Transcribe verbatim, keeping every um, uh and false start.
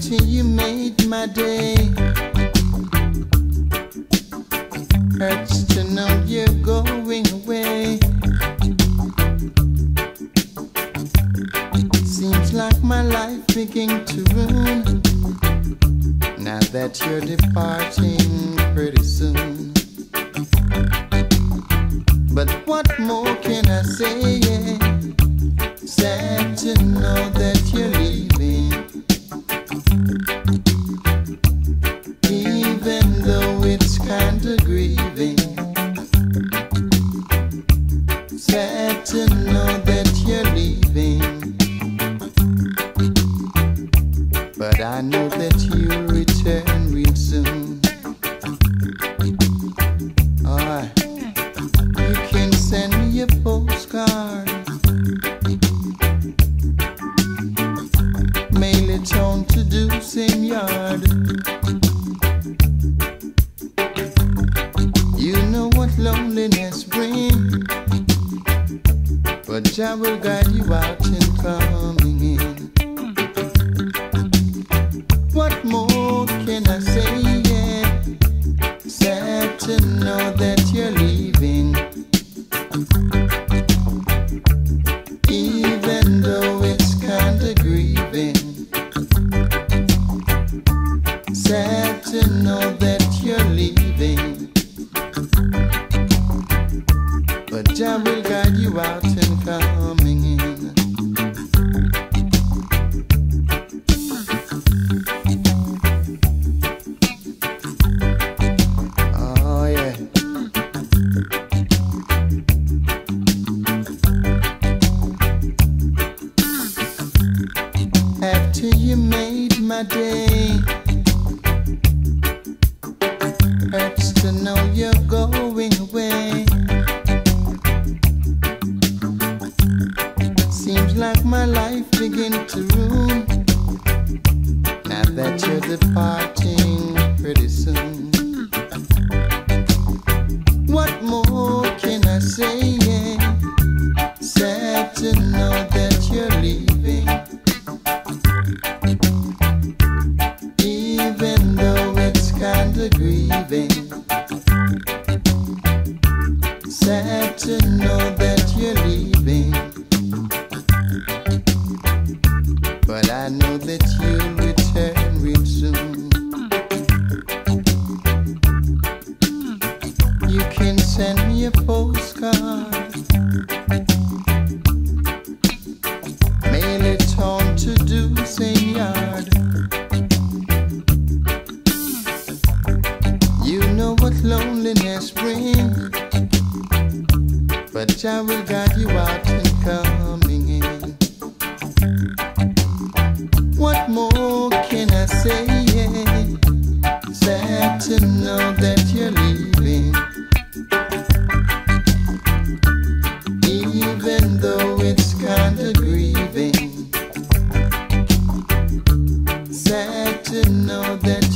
After you made my day, hurts to know you're going away. Seems like my life begin to ruin now that you're departing pretty soon. But what more can I say? Yeah. Sad to know that you're leaving, even though it's kinda grieving. Sad to know that you're leaving, but I know that you'll return real soon. Alright, you can send me a postcard, mail it on to do same yard. You know what loneliness brings, but Jah will guide you out and coming in. What more can I say? Yeah, sad to know that you're leaving, even though it's kinda grieving. Sad to know that you're leaving, but Jah will guide you out and coming in. Oh yeah. After you made my day, hurts to know you're going away. Seems like my life begin to ruin now that you're departing pretty soon. What more can I say? Yeah. Sad to know that you're leaving, even though it's kinda grieving. Sad to know that you're leaving, but I know that you'll return real soon. You can send me a postcard, mail it on to do same yard. You know what loneliness brings, but Jah will guide you out and coming in. What more can I say? Yeah. Sad to know that you're leaving, even though it's kinda grieving. Sad to know that